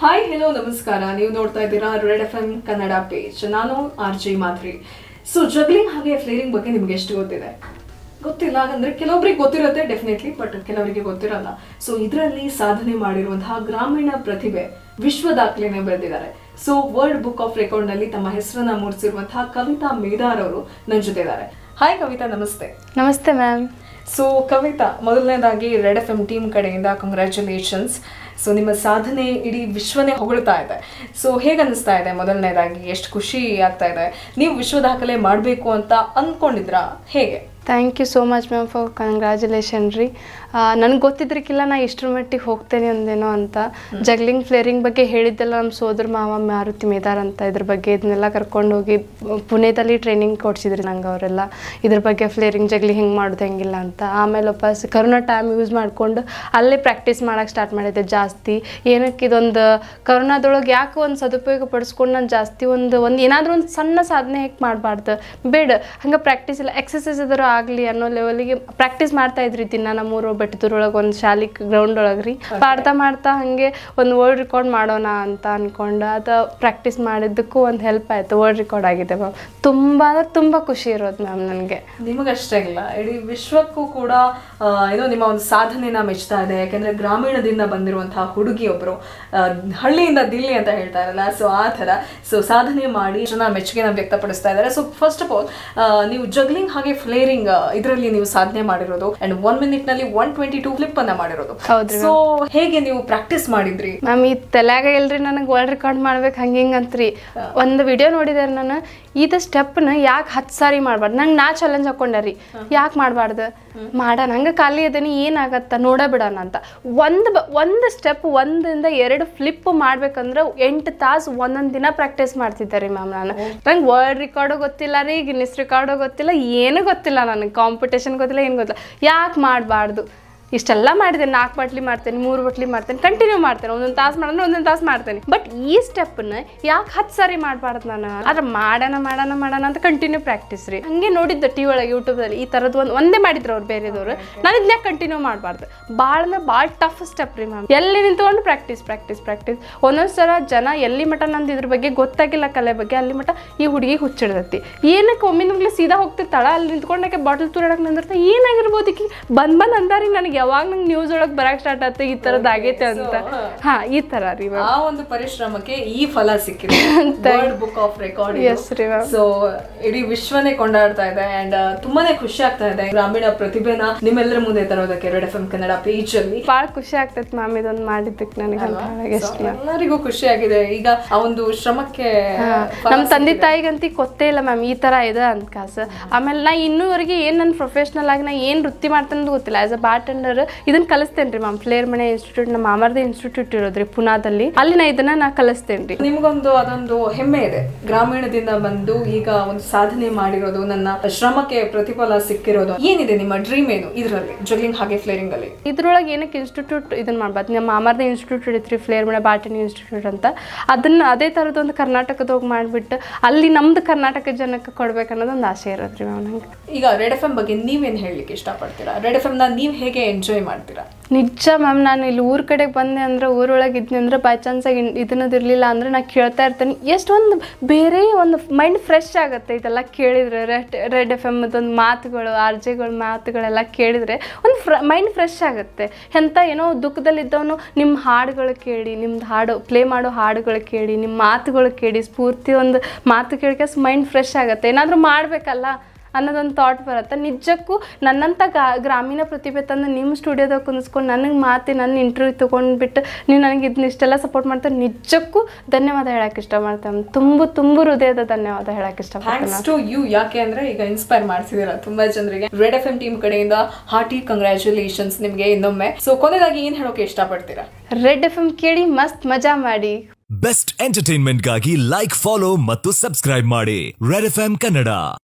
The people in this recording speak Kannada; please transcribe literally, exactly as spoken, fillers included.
ಹಾಯ್ ಹೆಲೋ ನಮಸ್ಕಾರ. ನೀವು ನೋಡ್ತಾ ಇದ್ದೀರಾ red F M Kannada page. ನಾನು R G Madhuri. So juggling ಹಾಗೆ ಫ್ಲೇರಿಂಗ್ ಬಗ್ಗೆ ನಿಮ್ಗೆ ಎಷ್ಟು ಗೊತ್ತಿದೆ? ಗೊತ್ತಿಲ್ಲ ಅಂದ್ರೆ ಕೆಲವೊಬ್ಬರಿಗೆ ಗೊತ್ತಿರುತ್ತೆ ಡೆಫಿನೆಟ್ಲಿ, ಬಟ್ ಕೆಲವರಿಗೆ ಗೊತ್ತಿರಲ್ಲ. ಸೊ ಇದರಲ್ಲಿ ಸಾಧನೆ ಮಾಡಿರುವಂತಹ ಗ್ರಾಮೀಣ ಪ್ರತಿಭೆ ವಿಶ್ವ ದಾಖಲೆನೆ ಬರೆದಿದ್ದಾರೆ. So world book of record ನಲ್ಲಿ ತಮ್ಮ ಹೆಸರನ್ನ ಮೂಡಿಸಿರುವಂತಹ ಕವಿತಾ ಮೇದಾರ್ ಅವರು ನನ್ನ ಜೊತೆ ಇದ್ದಾರೆ. ಹಾಯ್ ಕವಿತಾ, ನಮಸ್ತೆ. ನಮಸ್ತೆ ಮ್ಯಾಮ್. ಸೊ ಕವಿತಾ, ಮೊದಲನೇದಾಗಿ ರೆಡ್ ಎಫ್ ಎಂ ಟೀಮ್ ಕಡೆಯಿಂದ ಕಂಗ್ರ್ಯಾಚುಲೇಷನ್ಸ್. ಸೊ ನಿಮ್ಮ ಸಾಧನೆ ಇಡೀ ವಿಶ್ವನೇ ಹೊಗಳ್ತಾ ಇದೆ. ಸೊ ಹೇಗೆ ಅನಿಸ್ತಾ ಇದೆ? ಮೊದಲನೇದಾಗಿ ಎಷ್ಟು ಖುಷಿ ಆಗ್ತಾ ಇದೆ? ನೀವು ವಿಶ್ವ ದಾಖಲೆ ಮಾಡಬೇಕು ಅಂತ ಅಂದ್ಕೊಂಡಿದ್ರಾ? ಹೇಗೆ? Thank you so much ma'am for congratulation ರೀ. ನನಗೆ ಗೊತ್ತಿದ್ರಕ್ಕಿಲ್ಲ ನಾ ಇಷ್ಟರ ಮಟ್ಟಿಗೆ ಹೋಗ್ತೇನೆ ಅಂದೇನೋ ಅಂತ. ಜಗ್ಲಿಂಗ್ ಫ್ಲೇರಿಂಗ್ ಬಗ್ಗೆ ಹೇಳಿದ್ದೆಲ್ಲ ನಮ್ಮ ಸೋದರ ಮಾವ ಮಾರುತಿ ಮೇದಾರ್ ಅಂತ, ಇದ್ರ ಬಗ್ಗೆ ಇದನ್ನೆಲ್ಲ ಕರ್ಕೊಂಡು ಹೋಗಿ ಪುಣೆದಲ್ಲಿ ಟ್ರೈನಿಂಗ್ ಕೊಡ್ಸಿದ್ರಿ ನಂಗೆ ಅವರೆಲ್ಲ, ಇದ್ರ ಬಗ್ಗೆ ಫ್ಲೇರಿಂಗ್ ಜಗ್ಲಿ ಹಿಂಗೆ ಮಾಡೋದು ಹೆಂಗಿಲ್ಲ ಅಂತ. ಆಮೇಲೆ ವಾಪಸ್ ಕರೋನಾ ಟೈಮ್ ಯೂಸ್ ಮಾಡಿಕೊಂಡು ಅಲ್ಲೇ ಪ್ರಾಕ್ಟೀಸ್ ಮಾಡೋಕ್ಕೆ ಸ್ಟಾರ್ಟ್ ಮಾಡಿದ್ದೆ ಜಾಸ್ತಿ. ಏನಕ್ಕೆ ಇದೊಂದು ಕರೋನಾದೊಳಗೆ ಯಾಕೆ ಒಂದು ಸದುಪಯೋಗ ಪಡಿಸ್ಕೊಂಡು ನಾನು ಜಾಸ್ತಿ ಒಂದು ಒಂದು ಏನಾದರೂ ಒಂದು ಸಣ್ಣ ಸಾಧನೆ ಹೇಗೆ ಮಾಡಬಾರ್ದು, ಬೇಡ ಹಂಗೆ ಪ್ರಾಕ್ಟೀಸ್ ಇಲ್ಲ ಎಕ್ಸಸೈಸ್ ಆದರೂ ಆಗಲಿ ಅನ್ನೋ ಲೆವೆಲಿಗೆ ಪ್ರಾಕ್ಟೀಸ್ ಮಾಡ್ತಾ ಇದ್ರಿ ದಿನ. ನಮ್ಮೂರು ಬೆಟ್ಟದೂರೊಳಗೆ ಒಂದು ಶಾಲೆ ಗ್ರೌಂಡ್ ಒಳಗೆ ರೀ ಮಾಡ್ತಾ ಮಾಡ್ತಾ ಹಾಗೆ ಒಂದು ವರ್ಲ್ಡ್ ರೆಕಾರ್ಡ್ ಮಾಡೋಣ ಅಂತ ಅಂದ್ಕೊಂಡು ಅದು ಪ್ರಾಕ್ಟೀಸ್ ಮಾಡಿದ್ದಕ್ಕೂ ಒಂದು ಹೆಲ್ಪ್ ಆಯಿತು. ವರ್ಲ್ಡ್ ರೆಕಾರ್ಡ್ ಆಗಿದೆ ಮ್ಯಾಮ್. ತುಂಬ ಅಂದ್ರೆ ತುಂಬ ಖುಷಿ ಇರೋದು ಮ್ಯಾಮ್ ನನಗೆ. ನಿಮಗಷ್ಟೇ ಇಲ್ಲ, ಇಡೀ ವಿಶ್ವಕ್ಕೂ ಕೂಡ ಏನೋ ನಿಮ್ಮ ಒಂದು ಸಾಧನೆನ ಮೆಚ್ತಾ ಇದೆ. ಯಾಕೆಂದರೆ ಗ್ರಾಮೀಣದಿಂದ ಬಂದಿರುವಂತಹ ಹುಡುಗಿಯೊಬ್ಬರು ಹಳ್ಳಿಯಿಂದ ದಿಲ್ಲಿ ಅಂತ ಹೇಳ್ತಾ ಇರಲ್ಲ, ಸೊ ಆ ಥರ ಸೊ ಸಾಧನೆ ಮಾಡಿ ಜನ ಮೆಚ್ಚುಗೆನ ವ್ಯಕ್ತಪಡಿಸ್ತಾ ಇದ್ದಾರೆ. ಸೊ ಫಸ್ಟ್ ಆಫ್ ಆಲ್ ನೀವು ಜಗ್ಲಿಂಗ್ ಹಾಗೆ ಫ್ಲೇರಿಂಗ್ ಇದರಲ್ಲಿ ನೀವು ಸಾಧನೆ ಮಾಡಿರೋದು ಅಂಡ್ ಒನ್ ಮಿನಿಟ್ ನಲ್ಲಿ ಒನ್ ಟ್ವೆಂಟಿ ಟೂ ಫ್ಲಿಪ್ ಅನ್ನ ಮಾಡಿರೋದು. ಸೊ ಹೇಗೆ ನೀವು ಪ್ರಾಕ್ಟೀಸ್ ಮಾಡಿದ್ರಿ ಮ್ಯಾಮ್? ಈ ತಲೆಯಾಗ ಇಲ್ರಿ ನನಗೆ ವರ್ಲ್ಡ್ ರೆಕಾರ್ಡ್ ಮಾಡ್ಬೇಕು ಹಂಗೆ ಹಿಂಗೆ ಅಂತ್ರಿ. ಒಂದು ವಿಡಿಯೋ ನೋಡಿದಾರೆ ನಾನು, ಇದು ಸ್ಟೆಪ್ನ ಯಾಕೆ ಹತ್ತು ಸಾರಿ ಮಾಡ್ಬಾರ್ದು, ನಂಗೆ ನಾ ಚಾಲೆಂಜ್ ಹಾಕೊಂಡೆ ರೀ, ಯಾಕೆ ಮಾಡಬಾರ್ದು ಮಾಡೋಣ, ಹಂಗೆ ಖಾಲಿ ಅದೇನಿ ಏನಾಗತ್ತ ನೋಡ ಬಿಡೋಣ ಅಂತ. ಒಂದು ಬ ಒಂದು ಸ್ಟೆಪ್ ಒಂದಿಂದ ಎರಡು ಫ್ಲಿಪ್ ಮಾಡ್ಬೇಕಂದ್ರೆ ಎಂಟು ತಾಸು ಒಂದೊಂದು ದಿನ ಪ್ರಾಕ್ಟೀಸ್ ಮಾಡ್ತಿದ್ದೆ ರೀ ಮ್ಯಾಮ್. ನಾನು ನಂಗೆ ವರ್ಲ್ಡ್ ರೆಕಾರ್ಡು ಗೊತ್ತಿಲ್ಲ ರೀ, ಗಿನ್ನಿಸ್ ರೆಕಾರ್ಡು ಗೊತ್ತಿಲ್ಲ, ಏನೂ ಗೊತ್ತಿಲ್ಲ ನನಗೆ, ಕಾಂಪಿಟೇಷನ್ ಗೊತ್ತಿಲ್ಲ, ಏನು ಗೊತ್ತಿಲ್ಲ. ಯಾಕೆ ಮಾಡಬಾರ್ದು? ಇಷ್ಟೆಲ್ಲ ಮಾಡಿದ್ದೇನೆ, ನಾಲ್ಕು ಬಟ್ಲಿ ಮಾಡ್ತೇನೆ, ಮೂರು ಬಟ್ಲಿ ಮಾಡ್ತೇನೆ, ಕಂಟಿನ್ಯೂ ಮಾಡ್ತೇನೆ, ಒಂದೊಂದು ತಾಸು ಮಾಡಿದ್ರೆ ಒಂದೊಂದು ತಾಸು ಮಾಡ್ತೇನೆ. ಬಟ್ ಈ ಸ್ಟೆಪ್ನ ಯಾಕೆ ಹತ್ತು ಸಾರಿ ಮಾಡಬಾರ್ದು ನಾನು? ಆದ್ರೆ ಮಾಡೋಣ ಮಾಡೋಣ ಮಾಡೋಣ ಅಂತ ಕಂಟಿನ್ಯೂ ಪ್ರಾಕ್ಟೀಸ್ ರೀ. ಹಂಗೆ ನೋಡಿದ್ದು ಟಿ ಒಳಗೆ ಯೂಟ್ಯೂಬ್ದಲ್ಲಿ ಈ ಥರದ್ದು ಒಂದು ಒಂದೇ ಮಾಡಿದ್ರು ಅವ್ರು ಬೇರೆದವರು. ನಾನು ಇದನ್ನ ಕಂಟಿನ್ಯೂ ಮಾಡಬಾರ್ದು. ಭಾಳ ಅಂದ್ರೆ ಭಾಳ ಟಫ್ ಸ್ಟೆಪ್ ರೀ ಮ್ಯಾಮ್. ಎಲ್ಲಿ ನಿಂತ್ಕೊಂಡು ಪ್ರಾಕ್ಟೀಸ್ ಪ್ರಾಕ್ಟೀಸ್ ಪ್ರಾಕ್ಟೀಸ್ ಒಂದೊಂದು ಸಲ ಜನ ಎಲ್ಲಿ ಮಠ ನಂದು ಇದ್ರ ಬಗ್ಗೆ ಗೊತ್ತಾಗಿಲ್ಲ, ಕಲೆ ಬಗ್ಗೆ, ಅಲ್ಲಿ ಮಠ ಈ ಹುಡುಗಿ ಹುಚ್ಚಿಡ್ದೈತಿ, ಏನಕ್ಕೆ ಒಮ್ಮಿಂದಲೇ ಸೀದಾ ಹೋಗ್ತಿರ್ತಾಳ, ಅಲ್ಲಿ ನಿಂತ್ಕೊಂಡಕ್ಕೆ ಬಾಟಲ್ ತೂರಾಡಕ್ಕೆ ನಿಂದಿರ್ತಾ, ಏನಾಗಿರ್ಬೋದು ಈಕಿ ಬಂದ್ ಬಂದ್ ಅಂದಾರಿ ನನಗೆ. ಯಾವಾಗ ನಂಗೆ ನ್ಯೂಸ್ ಒಳಗೆ ಬರಕ್ ಸ್ಟಾರ್ಟ್ ಆಯ್ತು ಈ ತರದ್ ಆಗೈತೆ ಅಂತ. ಹಾ, ಈ ತರ ರೀ ಆ ಒಂದು ಪರಿಶ್ರಮಕ್ಕೆ ಈ ಫಲ ಸಿಕ್ಕಿದೆ, world book of record. So ಇಡೀ ವಿಶ್ವನೇ ಕೊಂಡಾಡ್ತಾ ಇದೆ ಅಂಡ್ ತುಂಬಾನೇ ಖುಷಿ ಆಗ್ತಾ ಇದೆ ಗ್ರಾಮೀಣ ಪ್ರತಿಭೆನ ನಿಮ್ಮೆಲ್ಲರ ಮುಂದೆ ತರೋದಕ್ಕೆ red F M Kannada page ಅಲ್ಲಿ. ಬಹಳ ಖುಷಿ ಆಗ್ತೈತಿ ಮ್ಯಾಮ್ ಇದೊಂದು ಮಾಡಿದ್ದಕ್ಕೆ ನನಗೆ. ಎಲ್ಲರಿಗೂ ಖುಷಿ ಆಗಿದೆ. ಈಗ ಆ ಒಂದು ಶ್ರಮಕ್ಕೆ ನಮ್ ತಂದೆ ತಾಯಿಗಂತ ಗೊತ್ತೇ ಇಲ್ಲ ಮ್ಯಾಮ್ ಈ ತರ ಇದೆ ಅಂತ ಕಾಸ. ಆಮೇಲೆ ನಾ ಇನ್ನೂವರೆಗೆ ಏನ್ ನನ್ ಪ್ರೊಫೆಷನಲ್ ಆಗಿ ನಾ ಏನ್ ವೃತ್ತಿ ಮಾಡ್ತೇನೆ ಗೊತ್ತಿಲ್ಲ. ಆಸ್ ಅ ಬಾರ್ ಟೆಂಡರ್ ಇದನ್ನ ಕಲಿಸ್ತೇನೆ ರೀ ಮ್ಯಾಮ್. ಫ್ಲೇರ್ ಮನೆ ಇನ್ಸ್ಟಿಟ್ಯೂಟ್ ನಮ್ಮ ಮಾಮರ್ದ ಇನ್ಸ್ಟಿಟ್ಯೂಟ್ ಇರೋದ್ರಿ ಪುನಾದಲ್ಲಿ, ಅಲ್ಲಿ ನಾ ಇದನ್ನ ನಾ ಕಲಿಸ್ತೇನೆ ರೀ. ನಿಮ್ಗೊಂದು ಅದೊಂದು ಹೆಮ್ಮೆ ಇದೆ, ಗ್ರಾಮೀಣದಿಂದ ಬಂದು ಈಗ ಒಂದು ಸಾಧನೆ ಮಾಡಿರೋದು, ನನ್ನ ಶ್ರಮಕ್ಕೆ ಪ್ರತಿಫಲ ಸಿಕ್ಕಿರೋದು. ಏನಿದೆ ನಿಮ್ಮ ಡ್ರೀಮ್ ಏನು ಇದರಲ್ಲಿ, ಜಗ್ಲಿಂಗ್ ಹಾಗೆ ಫ್ಲೇರಿಂಗ್ ಅಲ್ಲಿ? ಇದ್ರೊಳಗೆ ಏನಕ್ಕೆ ಇನ್ಸ್ಟಿಟ್ಯೂಟ್ ಇದನ್ನ ಮಾಡ್ಬಾರ್ದು, ನಮ್ಮ ಮಾಮರ್ದ ಇನ್ಸ್ಟಿಟ್ಯೂಟ್ ಇಡತ್ರಿ ಫ್ಲೇರ್ ಮನೆ ಬಾಟನಿ ಇನ್ಸ್ಟಿಟ್ಯೂಟ್ ಅಂತ, ಅದನ್ನ ಅದೇ ತರದ್ದು ಒಂದು ಕರ್ನಾಟಕದೋಗಿ ಮಾಡ್ಬಿಟ್ಟು ಅಲ್ಲಿ ನಮ್ದು ಕರ್ನಾಟಕ ಜನಕ್ಕೆ ಕೊಡ್ಬೇಕು ಅನ್ನೋದು ಒಂದು ಆಸೆ ಇರೋದ್ರಿ ಮ್ಯಾಮ್ ನಂಗೆ. ಈಗ ರೆಡ್ ಎಫ್ ಎಂ ಬಗ್ಗೆ ನೀವೇನು ಹೇಳಲಿಕ್ಕೆ ಇಷ್ಟಪಡ್ತೀರಾ? ರೆಡ್ ಎಫ್ ಎಂ ನ ನೀವು ಹೇಗೆ ಎಂಜಾಯ್ ಮಾಡ್ತೀರಾ? ನಿಜ ಮ್ಯಾಮ್, ನಾನು ಇಲ್ಲಿ ಊರ ಕಡೆಗೆ ಬಂದೆ ಅಂದ್ರೆ, ಊರೊಳಗೆ ಇದ್ನಿ ಅಂದ್ರೆ ಬೈ ಚಾನ್ಸ್ ಆಗಿ ಇದನ್ನದು ಇರಲಿಲ್ಲ ಅಂದರೆ ನಾನು ಕೇಳ್ತಾ ಇರ್ತೇನೆ. ಎಷ್ಟೊಂದು ಬೇರೆ ಒಂದು ಮೈಂಡ್ ಫ್ರೆಶ್ ಆಗುತ್ತೆ ಇದೆಲ್ಲ ಕೇಳಿದರೆ. ರೆಡ್ ರೆಡ್ ಎಫ್ ಎಮ್ ಒಂದು ಮಾತುಗಳು, ಆರ್ ಜೆಗಳು ಮಾತುಗಳೆಲ್ಲ ಕೇಳಿದರೆ ಒಂದು ಫ್ರ ಮೈಂಡ್ ಫ್ರೆಶ್ ಆಗುತ್ತೆ. ಎಂಥ ಏನೋ ದುಃಖದಲ್ಲಿದ್ದವನು ನಿಮ್ಮ ಹಾಡುಗಳು ಕೇಳಿ, ನಿಮ್ದು ಹಾಡು ಪ್ಲೇ ಮಾಡೋ ಹಾಡುಗಳು ಕೇಳಿ, ನಿಮ್ಮ ಮಾತುಗಳು ಕೇಳಿ, ಸ್ಫೂರ್ತಿ ಒಂದು ಮಾತು ಕೇಳಿಕೆ ಮೈಂಡ್ ಫ್ರೆಶ್ ಆಗುತ್ತೆ. ಏನಾದರೂ ಮಾಡಬೇಕಲ್ಲ ಅನ್ನೋದೊಂದು ಥಾಟ್ ಬರುತ್ತೆ. ನಿಜಕ್ಕೂ ನನ್ನಂಥ ಗ್ರಾಮೀಣ ಪ್ರತಿಭೆ ತಂದು ನಿಮ್ಮ ಸ್ಟುಡಿಯೋದಾಗ ಕುಂದಿಸ್ಕೊಂಡು ನನಗೆ ಮಾತಿ ನನ್ನ ಇಂಟರ್ವ್ಯೂ ತೊಗೊಂಡ್ಬಿಟ್ಟು ನೀವು ನನಗೆ ಇದನ್ನ ಇಷ್ಟೆಲ್ಲ ಸಪೋರ್ಟ್ ಮಾಡ್ತಾರೆ, ನಿಜಕ್ಕೂ ಧನ್ಯವಾದ ಹೇಳಕ್ಕೆ ಇಷ್ಟಪಡ್ತೇನೆ. ತುಂಬ ತುಂಬ ಹೃದಯದ ಧನ್ಯವಾದ ಹೇಳಕ್ಕೆ ಇಷ್ಟಪಡ್ತೇನೆ. ಯು ಯಾಕೆ ಅಂದರೆ ಈಗ ಇನ್ಸ್ಪೈರ್ ಮಾಡ್ತಿದ್ದೀರಾ ತುಂಬ ಜನರಿಗೆ. ರೆಡ್ ಎಫ್ ಎಂ ಟೀಮ್ ಕಡೆಯಿಂದ ಹಾರ್ಟಿ ಕಂಗ್ರ್ಯಾಚುಲೇಷನ್ಸ್ ನಿಮಗೆ ಇನ್ನೊಮ್ಮೆ. ಸೊ ಕೊನೆಯದಾಗಿ ಏನು ಹೇಳೋಕೆ ಇಷ್ಟಪಡ್ತೀರಾ? ರೆಡ್ ಎಫ್ ಎಂ ಕೇಳಿ ಮಸ್ತ್ ಮಜಾ ಮಾಡಿ. ಬೆಸ್ಟ್ ಎಂಟರ್ಟೈನ್ಮೆಂಟ್ ಗಾಗಿ ಲೈಕ್, ಫಾಲೋ ಮತ್ತು ಸಬ್ಸ್ಕ್ರೈಬ್ ಮಾಡಿ ರೆಡ್ ಎಫ್ ಎಂ ಕನ್ನಡ.